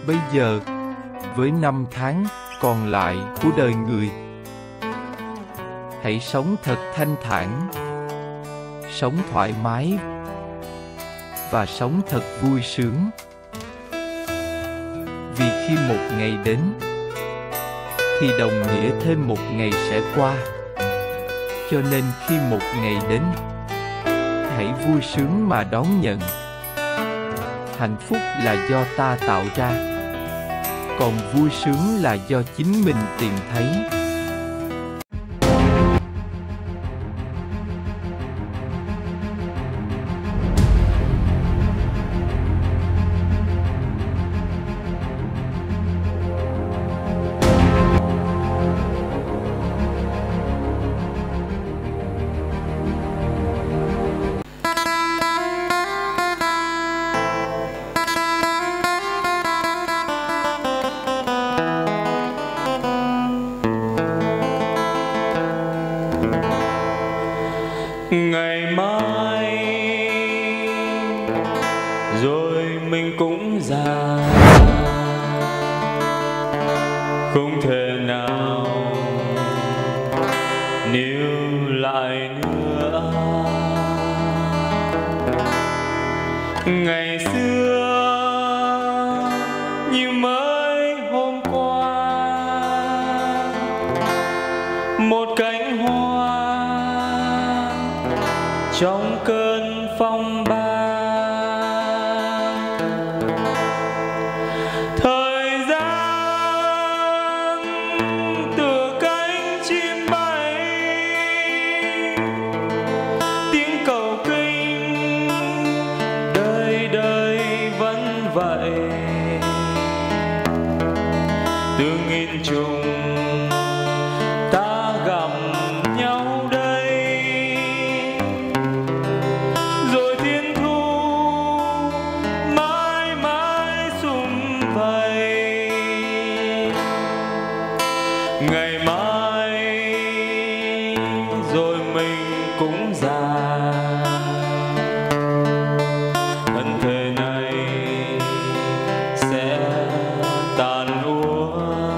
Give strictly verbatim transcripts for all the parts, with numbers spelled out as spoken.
bây giờ, với năm tháng còn lại của đời người. Hãy sống thật thanh thản, sống thoải mái và sống thật vui sướng. Vì khi một ngày đến thì đồng nghĩa thêm một ngày sẽ qua. Cho nên khi một ngày đến, hãy vui sướng mà đón nhận. Hạnh phúc là do ta tạo ra, còn vui sướng là do chính mình tìm thấy. Ngày mai rồi mình cũng già, không thể nào níu lại nữa. Ngày xưa như mới hôm qua, một cánh hoa trong cơn phong ba. Thời gian tựa cánh chim bay, tiếng cầu kinh đời đời vẫn vậy. Từ nghìn trùng ta gặp nhau đây, rồi thiên thu mãi mãi sum vầy. Ngày mai rồi mình cũng già, thân thể này sẽ tàn úa.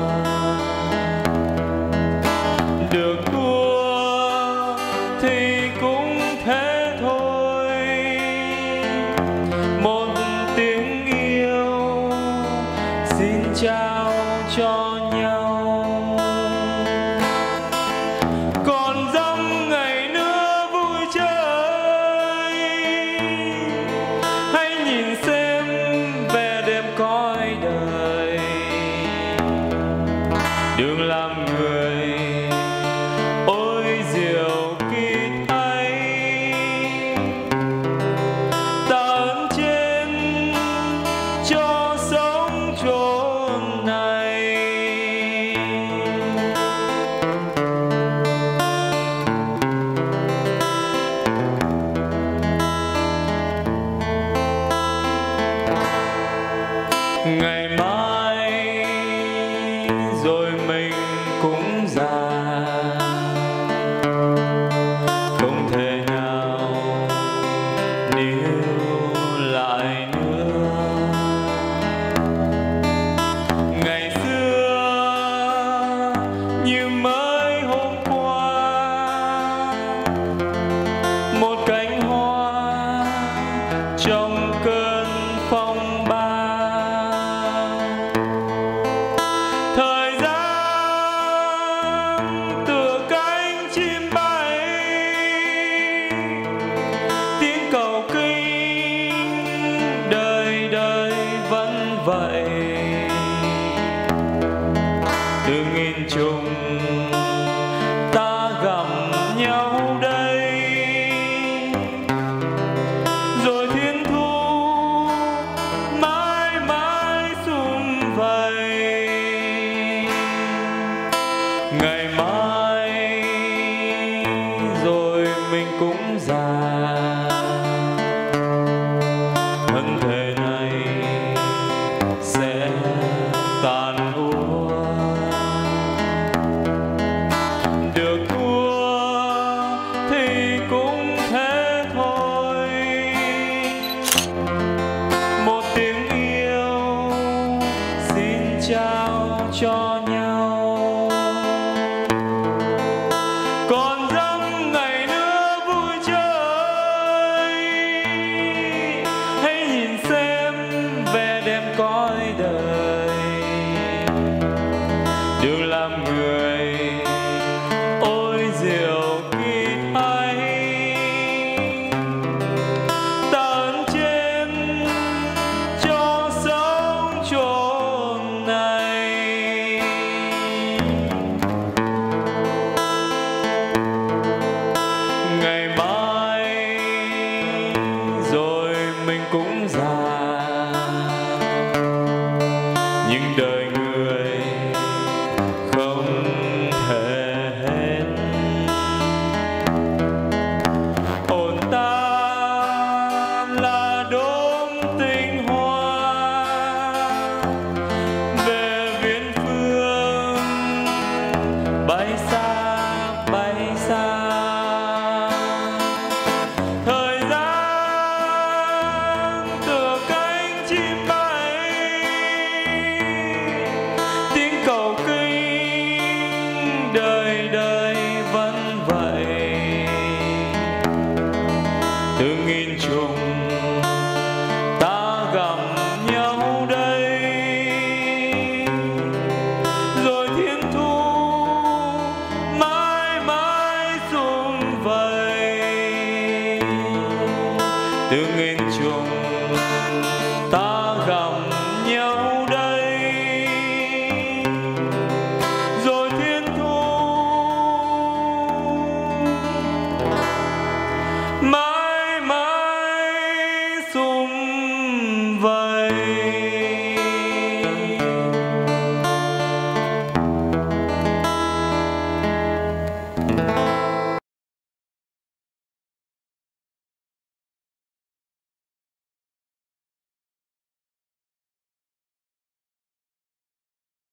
Được đua thì cũng thế thôi, một tiếng yêu xin trao cho nhau. Còn dăm ngày nữa vui chơi, hãy nhìn xem vẻ đẹp cõi đời. Đừng làm người ôi diệu kỳ thay, ta ơn trên cho sống chốn này. Ngày mai rồi mình cũng già, không thể nào níu lại nữa. Ngày xưa như mới hôm qua, một cánh hoa trong cơn phong ba. Thời gian tựa cánh chim bay, tiếng cầu kinh đời đời vẫn vậy. Từ nghìn trùng ta gặp nhau đây, rồi thiên thu mình cũng già, nhưng đời người không thể hết. Hồn ta là đốm tinh hoa về viễn phương, bay xa bay xa. Thời gian tựa cánh chim bay, tiếng cầu kinh đời đời vẫn vậy. Từ nghìn trùng ta gặp nhau đây, rồi thiên thu mãi mãi sum vầy. Từ nghìn trùng ta gặp